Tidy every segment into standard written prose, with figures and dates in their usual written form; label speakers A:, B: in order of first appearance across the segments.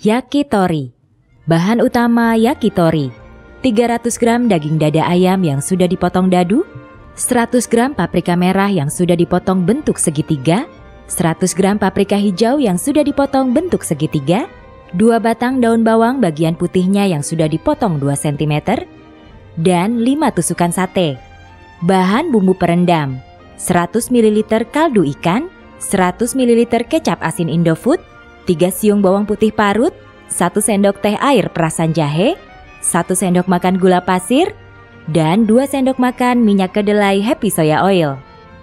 A: Yakitori. Bahan utama yakitori: 300 gram daging dada ayam yang sudah dipotong dadu, 100 gram paprika merah yang sudah dipotong bentuk segitiga, 100 gram paprika hijau yang sudah dipotong bentuk segitiga, 2 batang daun bawang bagian putihnya yang sudah dipotong 2 cm, dan 5 tusukan sate. Bahan bumbu perendam: 100 ml kaldu ikan, 100 ml kecap asin Indofood, 3 siung bawang putih parut, 1 sendok teh air perasan jahe, 1 sendok makan gula pasir, dan 2 sendok makan minyak kedelai happy soya oil.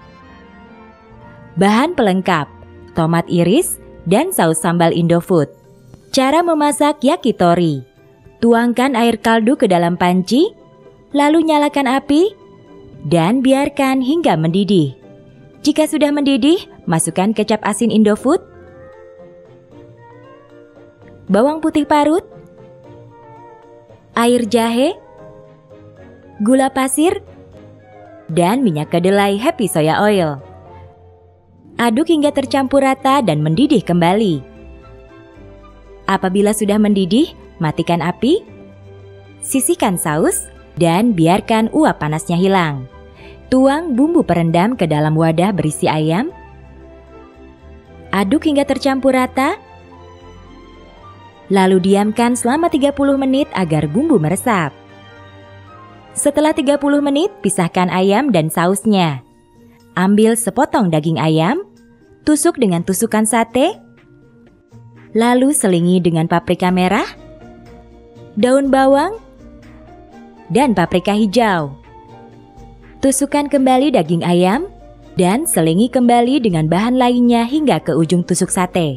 A: Bahan pelengkap: tomat iris dan saus sambal Indofood. Cara memasak yakitori: tuangkan air kaldu ke dalam panci, lalu nyalakan api, dan biarkan hingga mendidih. Jika sudah mendidih, masukkan kecap asin Indofood, bawang putih parut, air jahe, gula pasir, dan minyak kedelai happy soya oil. Aduk hingga tercampur rata dan mendidih kembali. Apabila sudah mendidih, matikan api, sisihkan saus, dan biarkan uap panasnya hilang. Tuang bumbu perendam ke dalam wadah berisi ayam. Aduk hingga tercampur rata. Lalu diamkan selama 30 menit agar bumbu meresap. Setelah 30 menit, pisahkan ayam dan sausnya. Ambil sepotong daging ayam, tusuk dengan tusukan sate, lalu selingi dengan paprika merah, daun bawang, dan paprika hijau. Tusukkan kembali daging ayam, dan selingi kembali dengan bahan lainnya hingga ke ujung tusuk sate.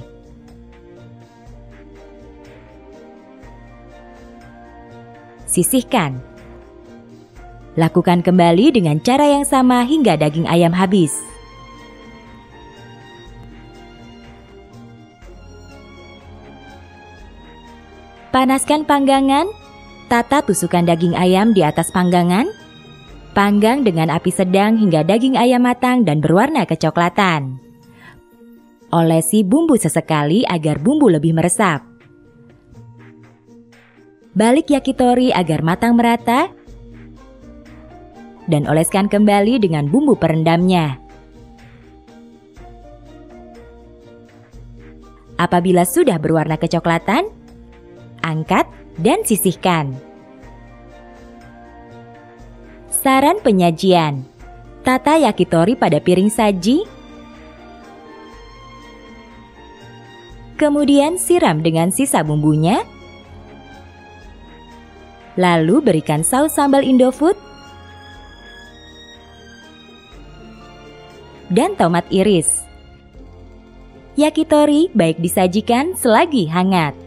A: Sisihkan. Lakukan kembali dengan cara yang sama hingga daging ayam habis. Panaskan panggangan. Tata tusukan daging ayam di atas panggangan. Panggang dengan api sedang hingga daging ayam matang dan berwarna kecoklatan. Olesi bumbu sesekali agar bumbu lebih meresap. Balik yakitori agar matang merata, dan oleskan kembali dengan bumbu perendamnya. Apabila sudah berwarna kecoklatan, angkat dan sisihkan. Saran penyajian: tata yakitori pada piring saji, kemudian siram dengan sisa bumbunya, lalu berikan saus sambal Indofood dan tomat iris. Yakitori baik disajikan selagi hangat.